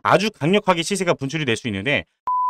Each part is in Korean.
아주 강력하게 시세가 분출이 될 수 있는데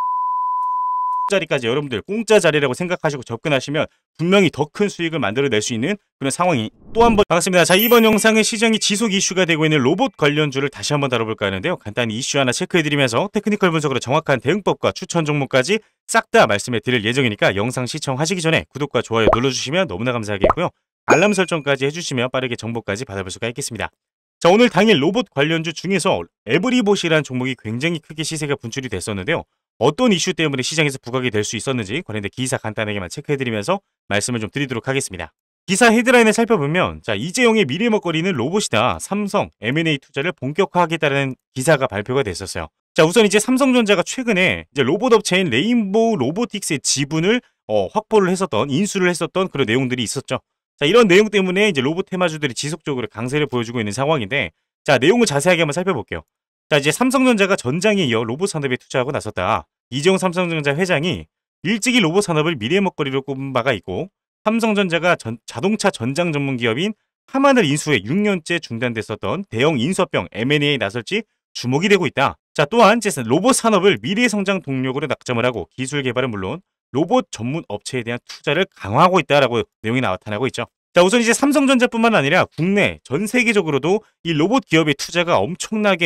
자리까지 여러분들 공짜 자리라고 생각하시고 접근하시면 분명히 더 큰 수익을 만들어낼 수 있는 그런 상황이 또 한 번 반갑습니다. 자, 이번 영상은 시장이 지속 이슈가 되고 있는 로봇 관련주를 다시 한번 다뤄볼까 하는데요. 간단히 이슈 하나 체크해드리면서 테크니컬 분석으로 정확한 대응법과 추천 종목까지 싹 다 말씀해 드릴 예정이니까 영상 시청하시기 전에 구독과 좋아요 눌러주시면 너무나 감사하겠고요. 알람 설정까지 해주시면 빠르게 정보까지 받아볼 수가 있겠습니다. 자, 오늘 당일 로봇 관련주 중에서 에브리봇이라는 종목이 굉장히 크게 시세가 분출이 됐었는데요. 어떤 이슈 때문에 시장에서 부각이 될 수 있었는지 관련된 기사 간단하게만 체크해드리면서 말씀을 좀 드리도록 하겠습니다. 기사 헤드라인을 살펴보면 자, 이재용의 미래 먹거리는 로봇이다. 삼성 M&A 투자를 본격화하겠다는 기사가 발표가 됐었어요. 자, 우선 이제 삼성전자가 최근에 이제 로봇 업체인 레인보우 로보틱스의 지분을 확보를 했었던 인수를 했었던 그런 내용들이 있었죠. 자, 이런 내용 때문에 이제 로봇 테마주들이 지속적으로 강세를 보여주고 있는 상황인데 자, 내용을 자세하게 한번 살펴볼게요. 자, 이제 삼성전자가 전장에 이어 로봇 산업에 투자하고 나섰다. 이재용 삼성전자 회장이 일찍이 로봇 산업을 미래 먹거리로 꼽은 바가 있고 삼성전자가 자동차 전장 전문 기업인 하만을 인수해 6년째 중단됐었던 대형 인수합병 M&A에 나설지 주목이 되고 있다. 자, 또한 로봇 산업을 미래 성장 동력으로 낙점을 하고 기술 개발은 물론 로봇 전문 업체에 대한 투자를 강화하고 있다라고 내용이 나타나고 있죠. 자, 우선 이제 삼성전자뿐만 아니라 국내 전 세계적으로도 이 로봇 기업의 투자가 엄청난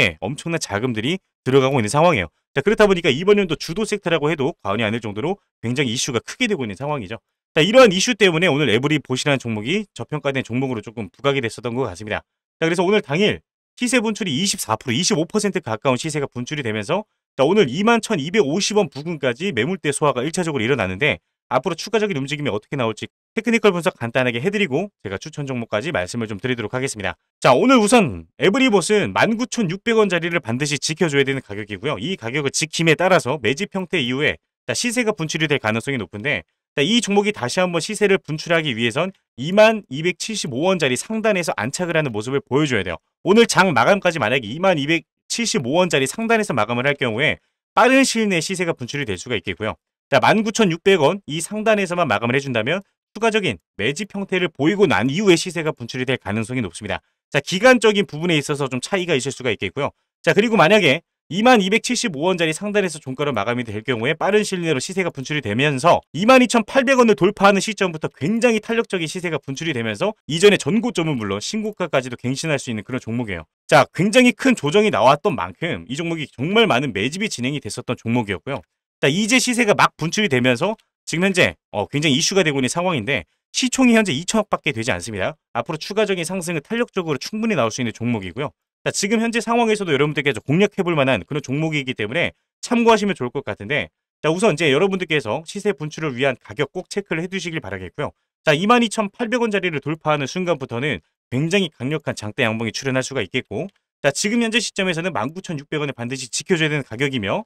자금들이 들어가고 있는 상황이에요. 자, 그렇다 보니까 이번 연도 주도 섹터라고 해도 과언이 아닐 정도로 굉장히 이슈가 크게 되고 있는 상황이죠. 자, 이러한 이슈 때문에 오늘 에브리봇이라는 종목이 저평가된 종목으로 조금 부각이 됐었던 것 같습니다. 자, 그래서 오늘 당일 시세 분출이 24%, 25% 가까운 시세가 분출이 되면서 자, 오늘 21,250원 부근까지 매물대 소화가 1차적으로 일어나는데 앞으로 추가적인 움직임이 어떻게 나올지 테크니컬 분석 간단하게 해드리고 제가 추천 종목까지 말씀을 좀 드리도록 하겠습니다. 자, 오늘 우선 에브리봇은 19,600원 자리를 반드시 지켜줘야 되는 가격이고요. 이 가격을 지킴에 따라서 매집 형태 이후에 시세가 분출이 될 가능성이 높은데 이 종목이 다시 한번 시세를 분출하기 위해선 2275원 자리 상단에서 안착을 하는 모습을 보여줘야 돼요. 오늘 장 마감까지 만약에 2275원 자리 상단에서 마감을 할 경우에 빠른 시일 내에 시세가 분출이 될 수가 있겠고요. 자, 19,600원 이 상단에서만 마감을 해준다면 추가적인 매집 형태를 보이고 난 이후에 시세가 분출이 될 가능성이 높습니다. 자, 기간적인 부분에 있어서 좀 차이가 있을 수가 있겠고요. 자, 그리고 만약에 2275원짜리 상단에서 종가로 마감이 될 경우에 빠른 시일 내로 시세가 분출이 되면서 22,800원을 돌파하는 시점부터 굉장히 탄력적인 시세가 분출이 되면서 이전의 전고점은 물론 신고가까지도 갱신할 수 있는 그런 종목이에요. 자, 굉장히 큰 조정이 나왔던 만큼 이 종목이 정말 많은 매집이 진행이 됐었던 종목이었고요. 자, 이제 시세가 막 분출이 되면서 지금 현재 굉장히 이슈가 되고 있는 상황인데 시총이 현재 2천억밖에 되지 않습니다. 앞으로 추가적인 상승을 탄력적으로 충분히 나올 수 있는 종목이고요. 자, 지금 현재 상황에서도 여러분들께서 공략해볼 만한 그런 종목이기 때문에 참고하시면 좋을 것 같은데 자, 우선 이제 여러분들께서 시세 분출을 위한 가격 꼭 체크를 해두시길 바라겠고요. 자, 22,800원 자리를 돌파하는 순간부터는 굉장히 강력한 장대 양봉이 출현할 수가 있겠고 자, 지금 현재 시점에서는 19,600원을 반드시 지켜줘야 되는 가격이며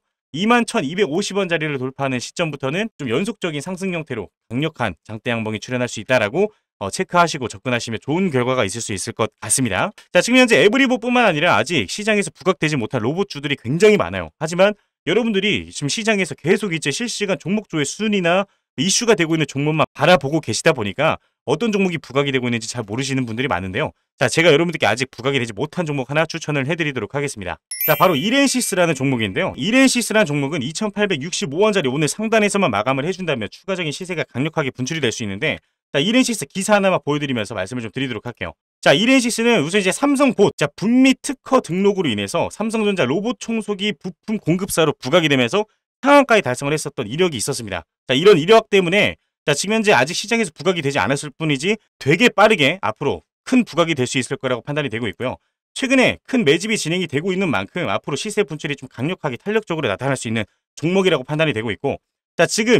21,250원 자리를 돌파하는 시점부터는 좀 연속적인 상승 형태로 강력한 장대 양봉이 출현할 수 있다라고 체크하시고 접근하시면 좋은 결과가 있을 수 있을 것 같습니다. 자, 지금 현재 에브리봇뿐만 아니라 아직 시장에서 부각되지 못한 로봇주들이 굉장히 많아요. 하지만 여러분들이 지금 시장에서 계속 이제 실시간 종목조회 순위나 이슈가 되고 있는 종목만 바라보고 계시다 보니까 어떤 종목이 부각이 되고 있는지 잘 모르시는 분들이 많은데요. 자, 제가 여러분들께 아직 부각이 되지 못한 종목 하나 추천을 해드리도록 하겠습니다. 자, 바로 이렌시스라는 종목인데요. 이렌시스라는 종목은 2,865원짜리 오늘 상단에서만 마감을 해준다면 추가적인 시세가 강력하게 분출이 될 수 있는데 자, 이렌시스 기사 하나만 보여드리면서 말씀을 좀 드리도록 할게요. 자, 이렌시스는 우선 이제 삼성 봇, 자, 북미 특허 등록으로 인해서 삼성전자 로봇 청소기 부품 공급사로 부각이 되면서 상한가에 달성을 했었던 이력이 있었습니다. 자, 이런 이력 때문에 자, 지금 현재 아직 시장에서 부각이 되지 않았을 뿐이지 되게 빠르게 앞으로 큰 부각이 될 수 있을 거라고 판단이 되고 있고요. 최근에 큰 매집이 진행이 되고 있는 만큼 앞으로 시세 분출이 좀 강력하게 탄력적으로 나타날 수 있는 종목이라고 판단이 되고 있고 자, 지금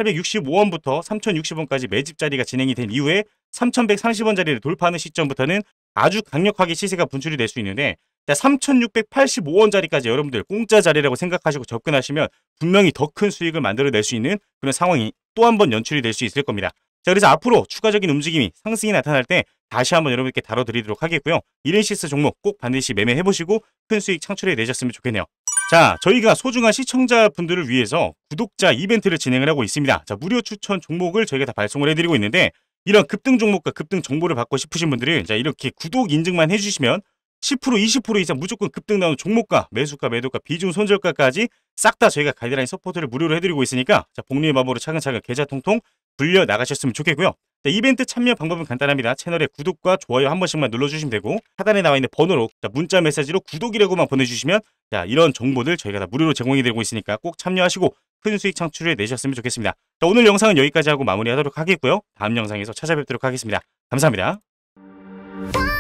2,865원부터 3,060원까지 매집 자리가 진행이 된 이후에 3,130원 자리를 돌파하는 시점부터는 아주 강력하게 시세가 분출이 될 수 있는데 자, 3,685원 자리까지 여러분들 공짜 자리라고 생각하시고 접근하시면 분명히 더 큰 수익을 만들어낼 수 있는 그런 상황이 또 한 번 연출이 될 수 있을 겁니다. 자, 그래서 앞으로 추가적인 움직임이 상승이 나타날 때 다시 한번 여러분께 다뤄드리도록 하겠고요. 이렌시스 종목 꼭 반드시 매매해보시고 큰 수익 창출해 내셨으면 좋겠네요. 자, 저희가 소중한 시청자분들을 위해서 구독자 이벤트를 진행을 하고 있습니다. 자, 무료 추천 종목을 저희가 다 발송을 해드리고 있는데 이런 급등 종목과 급등 정보를 받고 싶으신 분들은 자, 이렇게 구독 인증만 해주시면 10% 20% 이상 무조건 급등 나오는 종목가, 매수가, 매도가, 비중 손절가까지 싹 다 저희가 가이드라인 서포트를 무료로 해드리고 있으니까 자, 복리의 마법으로 차근차근 계좌 통통 불려 나가셨으면 좋겠고요. 자, 이벤트 참여 방법은 간단합니다. 채널에 구독과 좋아요 한 번씩만 눌러주시면 되고 하단에 나와 있는 번호로 자, 문자 메시지로 구독이라고만 보내주시면 자, 이런 정보들 저희가 다 무료로 제공해드리고 있으니까 꼭 참여하시고 큰 수익 창출해 내셨으면 좋겠습니다. 자, 오늘 영상은 여기까지 하고 마무리하도록 하겠고요. 다음 영상에서 찾아뵙도록 하겠습니다. 감사합니다.